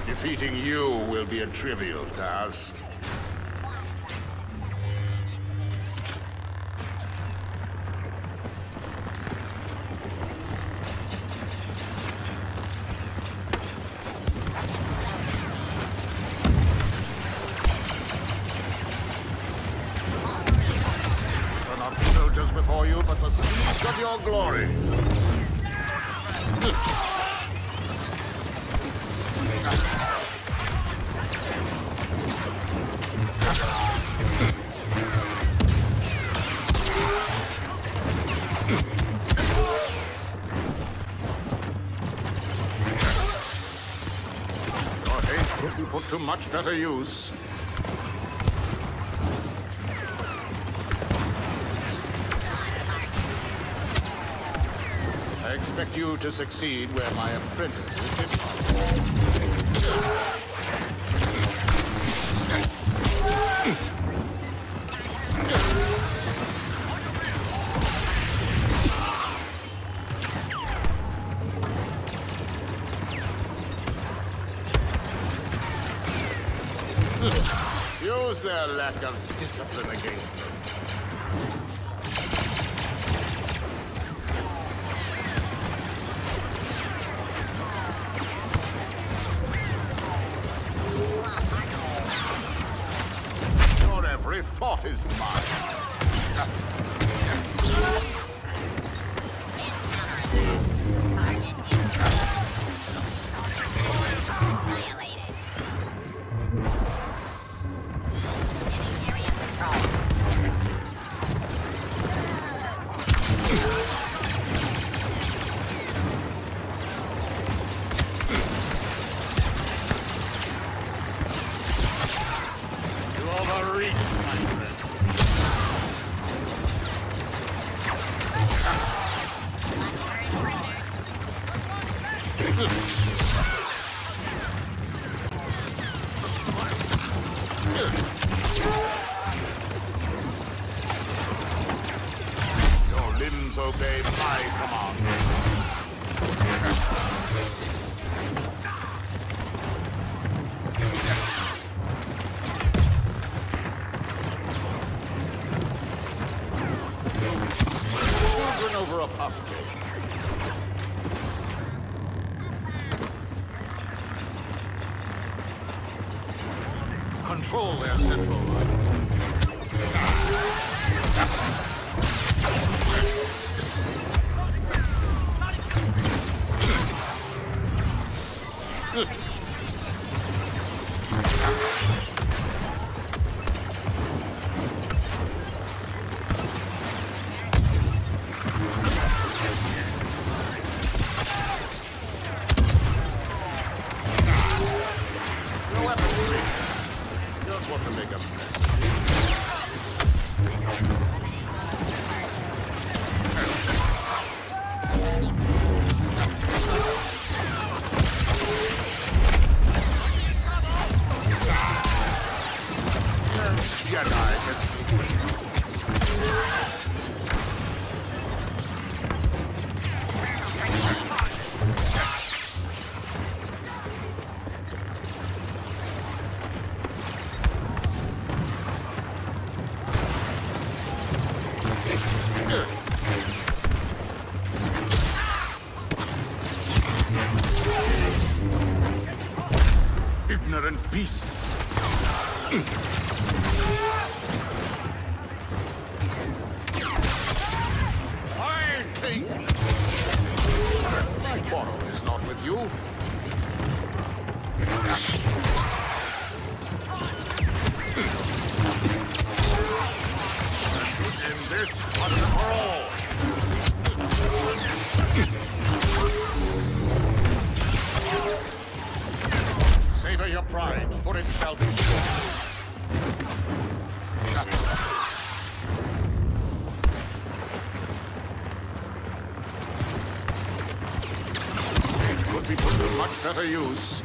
Defeating you will be a trivial task. These are not soldiers before you, but the seeds of your glory. Your haste could be put to much better use. I expect you to succeed where my apprentices did not. Use their lack of discipline against them. Your every thought is mine. You overreach, my friend. Your limbs obey my command. Children over a puff cake. Control their central line. No weapons. Don't want to make a mess of you. Ignorant beasts. I think my quarrel is not with you. In this once and for all. Savor your pride, for it shall be sure. It could be put to much better use.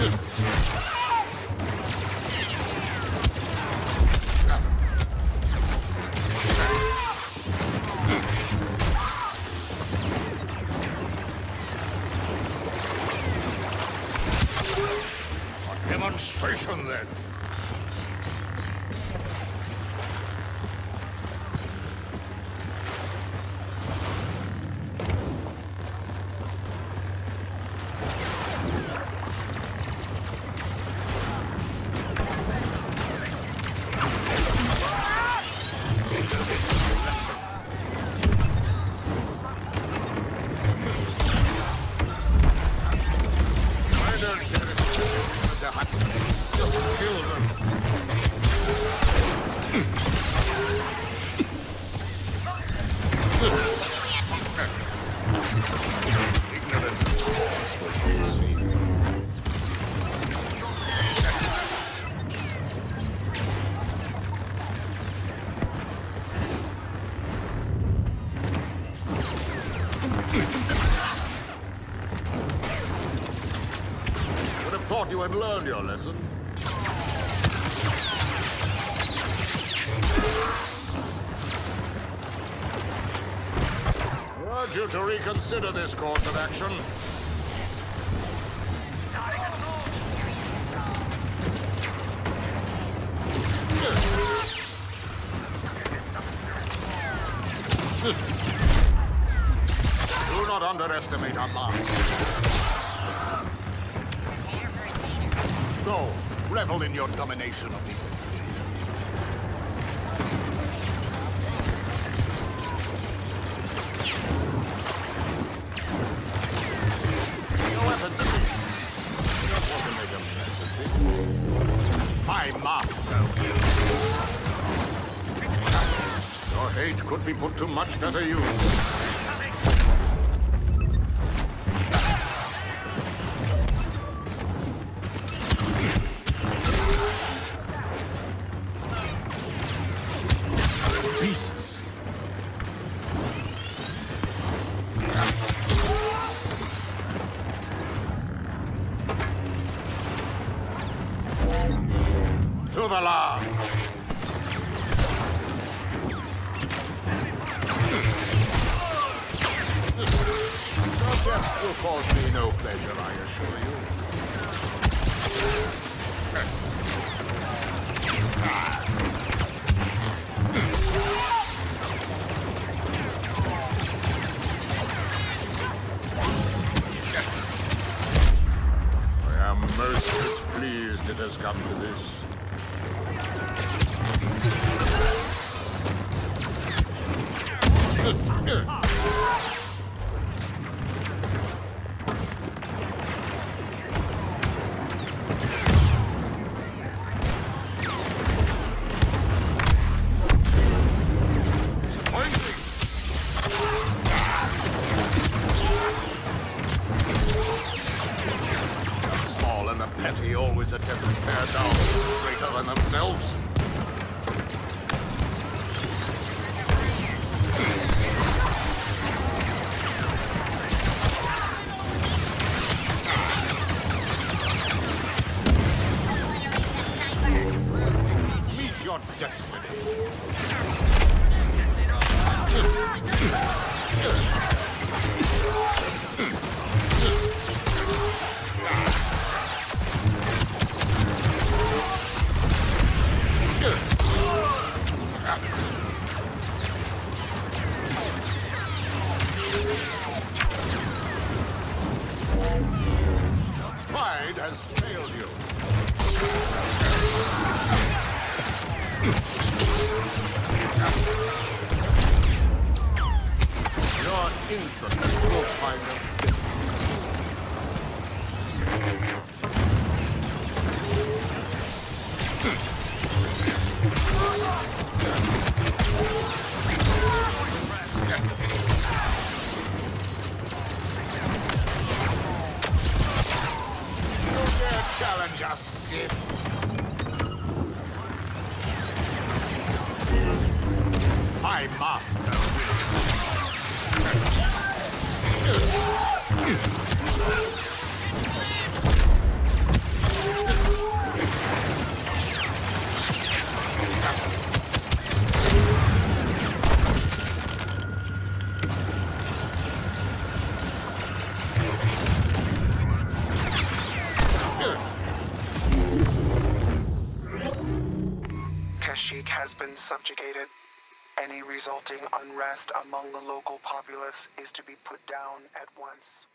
Demonstration, then. Thought you had learned your lesson. I urge you to reconsider this course of action. Do not underestimate our master. Go, revel in your domination of these inferiors. Your weapons are weak. You don't want to make a mess of it. My master will. Your hate could be put to much better use. Beasts. To the last. Your death will cause me no pleasure, I assure you. I am most displeased it has come to this. The petty always attempt to tear down those greater than themselves. Meet your destiny. Pride has failed you. Your insolence will find them. Challenge us, Sith. My master will. Kashyyyk has been subjugated. Any resulting unrest among the local populace is to be put down at once.